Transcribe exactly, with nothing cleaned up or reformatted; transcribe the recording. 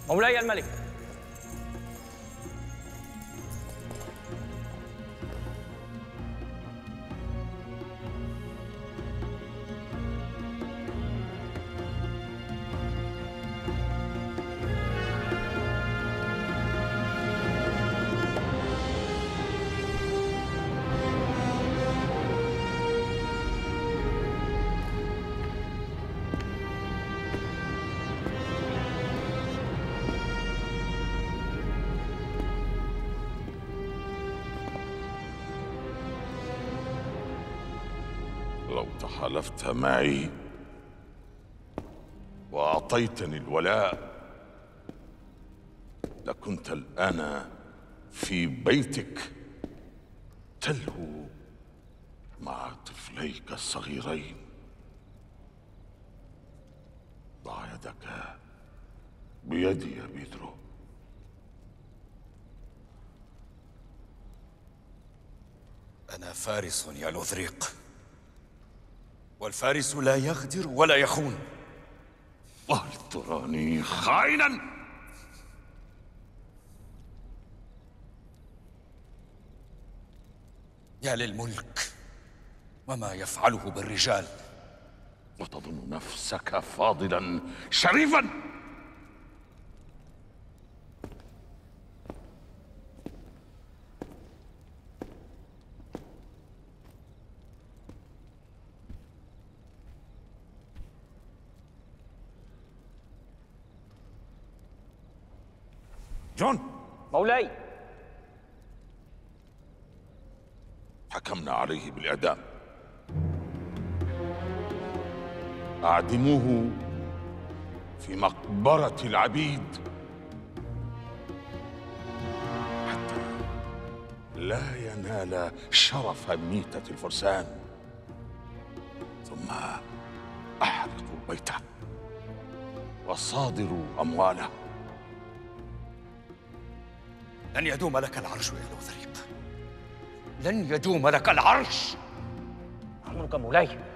مولاي الملك. لو تحالفت معي وأعطيتني الولاء لكنت الآن في بيتك تلهو مع طفليك الصغيرين. ضع يدك بيدي يا بيدرو. أنا فارس يا لوذريق، والفارس لا يغدر ولا يخون. وهل تراني خائنا؟ يا للملك وما يفعله بالرجال. وتظن نفسك فاضلا شريفا؟ جون. مولاي. حكمنا عليه بالإعدام. أعدموه في مقبرة العبيد حتى لا ينال شرف ميتة الفرسان، ثم أحرقوا بيته وصادروا أمواله. لن يدوم لك العرش يا لوذريق، لن يدوم لك العرش. أمرك مولاي.